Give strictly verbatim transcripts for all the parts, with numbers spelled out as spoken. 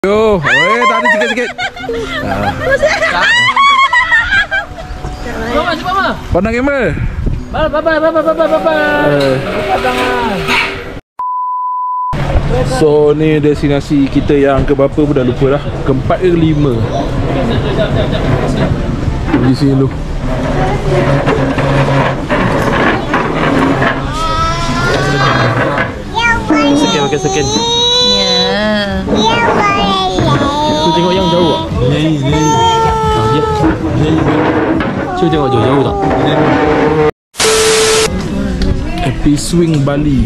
Yo, eh tadi sikit-sikit. Ah. Mama, cepat mama. Pandang kamera. Bye bye bye bye bye bye bye. Tangan. So ni destinasi kita yang ke berapa pun dah lupa dah. Keempat ke kelima. Pergi sini dulu. Sekian pakai sekian. Ya. Tu tengok yang jauh tak? Ni ni. Ah ya. Ni. Cuba tengok jauh-jauh tak? Happy Swing Bali.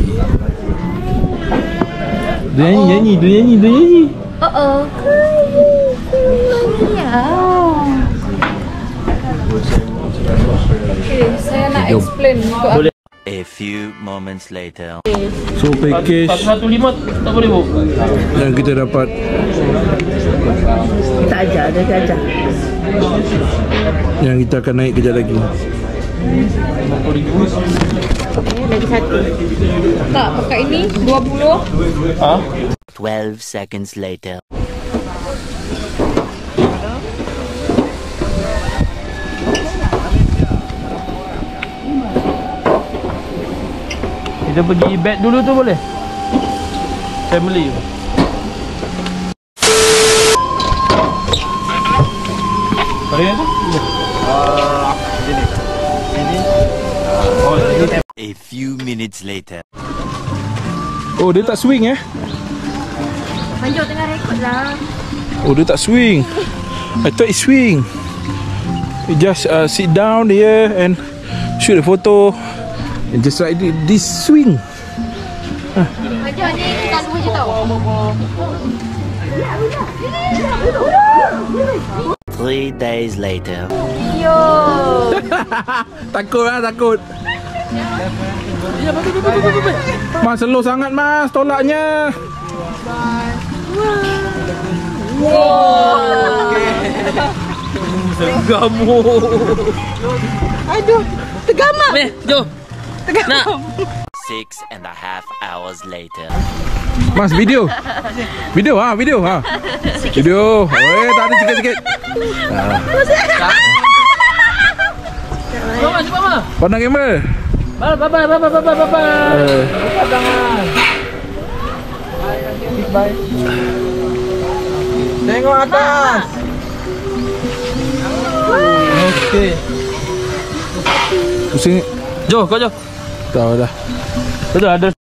Dia nyanyi, nyanyi, dia nyanyi, dia nyanyi. Oh oh. Ya. Okay, saya nak explain untuk apa. A few moments later. So package satu lima tak boleh bu. yang kita dapat. Kita ajar, dia ajar. Yang kita akan naik kejap lagi. Okay, lagi satu. Tak, pakai ini dua puluh. Ha? Twelve seconds later. Kita pergi bed dulu tu boleh? Family. Boleh tu? Ah, sini. Sini. Oh, sini. A few minutes later. Oh, dia tak swing eh? Panjang tengah rekod lah. Oh, dia tak swing. I thought it swing. You just uh, sit down here and shoot a photo. And just like this swing. Panjang ni kita semua je tahu. Three days later. Yo. Takut lah, takut. Mas, slow sangat mas, tolaknya. Tegamu. Aduh, tergamak. Meh, jom. Nak. Six and a half hours later. Mas, video. Video ha, video ha. Video. Eh, tadi sikit-sikit. Ah. Mama, cepat mama. Pandang kamera. Bye bye bye bye bye bye bye. Tangan. Bye. Tengok atas. Okey. Pusing. Jo, kau jo. Tahu dah. Sudah ada.